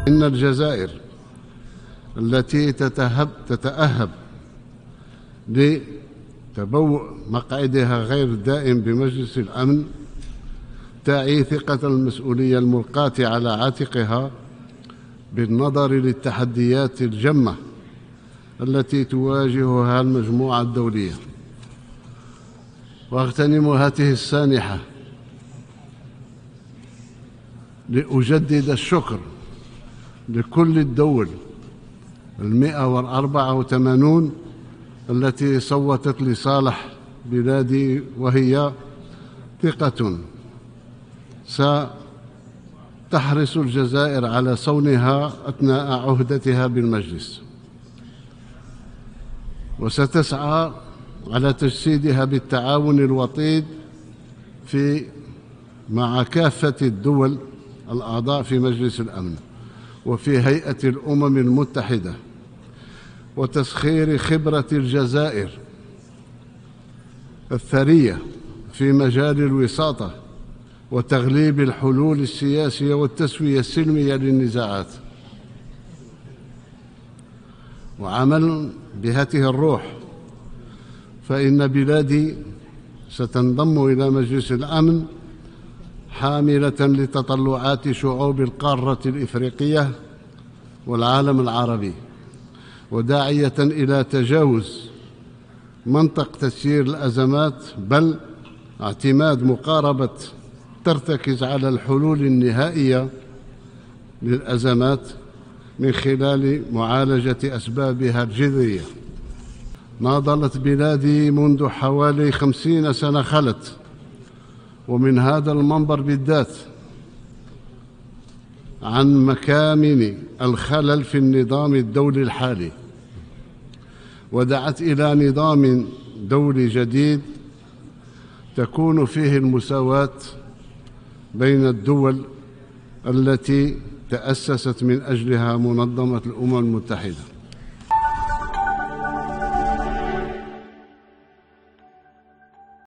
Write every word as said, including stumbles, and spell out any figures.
إن الجزائر التي تتهب تتأهب لتبوء مقعدها غير الدائم بمجلس الأمن تعي ثقة المسؤولية الملقاة على عاتقها بالنظر للتحديات الجمة التي تواجهها المجموعة الدولية. وأغتنم هذه السانحة لأجدد الشكر لكل الدول المئة والأربعة وثمانون التي صوتت لصالح بلادي، وهي ثقة ستحرص الجزائر على صونها أثناء عهدتها بالمجلس، وستسعى على تجسيدها بالتعاون الوطيد في مع كافة الدول الأعضاء في مجلس الأمن وفي هيئة الأمم المتحدة، وتسخير خبرة الجزائر الثرية في مجال الوساطة وتغليب الحلول السياسية والتسوية السلمية للنزاعات. وعمل بهذه الروح فإن بلادي ستنضم إلى مجلس الأمن حاملة لتطلعات شعوب القارة الإفريقية والعالم العربي، وداعية إلى تجاوز منطق تسيير الأزمات، بل اعتماد مقاربة ترتكز على الحلول النهائية للأزمات من خلال معالجة أسبابها الجذرية. ناضلت بلادي منذ حوالي خمسين سنة خلت، ومن هذا المنبر بالذات، عن مكامن الخلل في النظام الدولي الحالي، ودعت إلى نظام دولي جديد تكون فيه المساواة بين الدول التي تأسست من أجلها منظمة الأمم المتحدة.